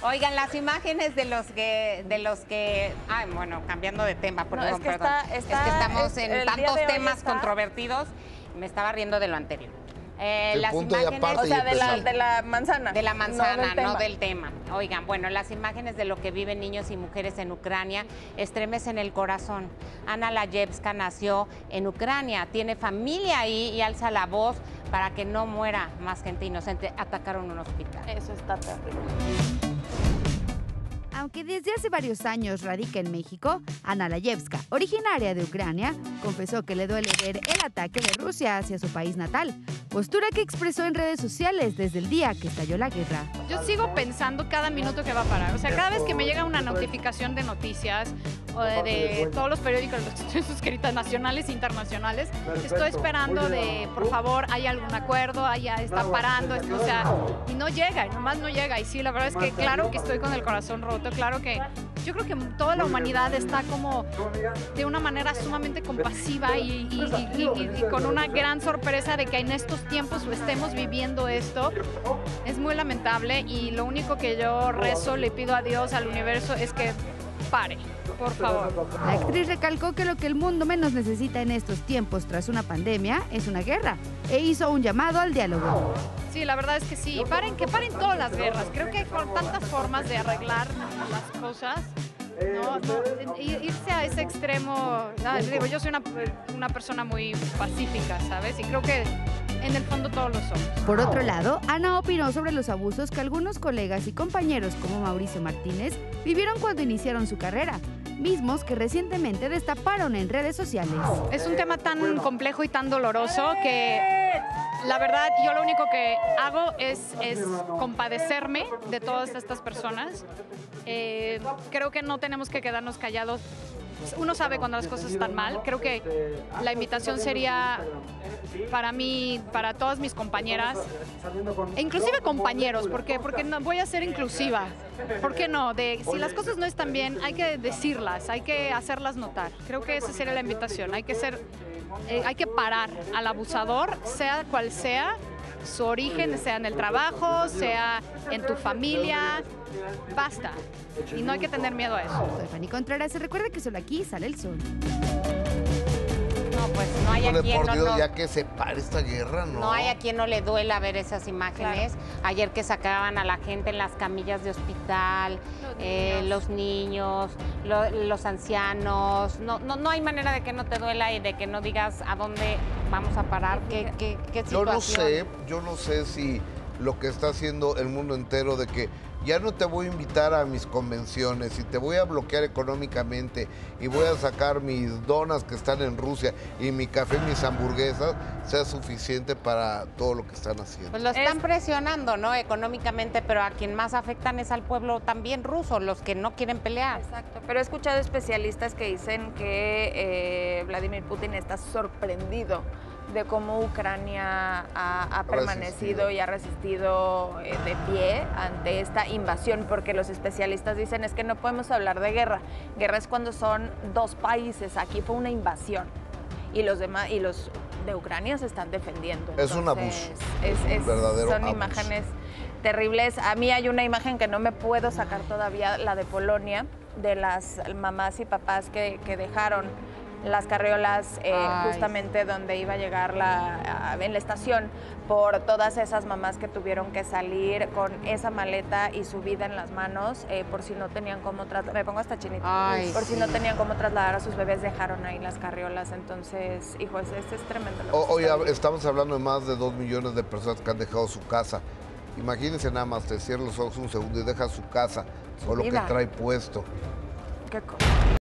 Oigan, las imágenes ay, bueno, cambiando de tema, perdón, No, es que perdón. Es que estamos en el día tantos de hoy temas controvertidos, me estaba riendo de lo anterior. Las punto y imágenes, aparte O sea, y empezar. de la manzana. de la manzana, no no del tema. Oigan, bueno, las imágenes de lo que viven niños y mujeres en Ucrania estremecen el corazón. Ana Layevska nació en Ucrania, tiene familia ahí y alza la voz para que no muera más gente inocente. Atacaron un hospital. Eso está terrible. Aunque desde hace varios años radica en México, Ana Layevska, originaria de Ucrania, confesó que le duele ver el ataque de Rusia hacia su país natal, postura que expresó en redes sociales desde el día que estalló la guerra. Yo sigo pensando cada minuto que va a parar. O sea, cada vez que me llega una notificación de noticias o de todos los periódicos en los que estoy suscrita, nacionales e internacionales, estoy esperando de, por favor, hay algún acuerdo, ya está parando, o sea, y no llega, nomás no llega. Y sí, la verdad es que claro que estoy con el corazón roto, claro que yo creo que toda la humanidad está como de una manera sumamente compasiva y con una gran sorpresa de que en estos tiempos estemos viviendo esto. Es muy lamentable y lo único que yo rezo, le pido a Dios, al universo, es que pare, por favor. La actriz recalcó que lo que el mundo menos necesita en estos tiempos tras una pandemia es una guerra e hizo un llamado al diálogo. Sí, la verdad es que sí, que paren todas las guerras. Creo que hay tantas formas de arreglar las cosas. Irse a ese extremo, digo, yo soy una persona muy pacífica, ¿sabes? Y creo que en el fondo todos lo somos. Por otro lado, Ana opinó sobre los abusos que algunos colegas y compañeros como Mauricio Martínez vivieron cuando iniciaron su carrera, mismos que recientemente destaparon en redes sociales. Es un tema tan complejo y tan doloroso que la verdad yo lo único que hago es compadecerme de todas estas personas. Creo que no tenemos que quedarnos callados. Uno sabe cuando las cosas están mal. Creo que la invitación sería para mí, para todas mis compañeras, e inclusive compañeros, porque no, voy a ser inclusiva. ¿Por qué no? Si las cosas no están bien, hay que decirlas, hay que hacerlas notar. Creo que esa sería la invitación. Hay que parar al abusador, sea cual sea su origen, sea en el trabajo, sea en tu familia. Basta. Y no hay que tener miedo a eso. Soy Fanny Contreras y recuerda que solo aquí sale el sol. No, pues no hay a quien por Dios, no, ya que se pare esta guerra, ¿no? no hay a quien no le duela ver esas imágenes. Claro. Ayer que sacaban a la gente en las camillas de hospital, los niños, los ancianos. No hay manera de que no te duela y de que no digas a dónde vamos a parar, qué situación. Yo no sé si lo que está haciendo el mundo entero de que ya no te voy a invitar a mis convenciones y te voy a bloquear económicamente y voy a sacar mis donas que están en Rusia y mi café, mis hamburguesas, sea suficiente para todo lo que están haciendo. Pues lo están presionando, ¿no? Económicamente, pero a quien más afectan es al pueblo también ruso, los que no quieren pelear. Exacto, pero he escuchado especialistas que dicen que Vladimir Putin está sorprendido de cómo Ucrania ha permanecido y ha resistido de pie ante esta invasión, porque los especialistas dicen es que no podemos hablar de guerra. Guerra es cuando son dos países, aquí fue una invasión y los demás y los de Ucrania se están defendiendo. Es un abuso, un verdadero son abuso. Imágenes terribles. A mí hay una imagen que no me puedo sacar todavía, la de Polonia, de las mamás y papás que dejaron las carriolas justamente donde iba a llegar en la estación, por todas esas mamás que tuvieron que salir con esa maleta y su vida en las manos, por si no tenían cómo trasladar, me pongo hasta chinita, por si no tenían cómo trasladar a sus bebés, dejaron ahí las carriolas. Entonces, hijo, es tremendo. Hoy estamos hablando de más de 2 millones de personas que han dejado su casa. Imagínense nada más, te cierras los ojos un segundo y dejas su casa o lo que trae puesto. Qué cosa.